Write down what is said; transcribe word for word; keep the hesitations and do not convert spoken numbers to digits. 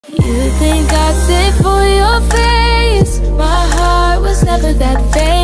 You think I'd sit for your face? My heart was never that fake.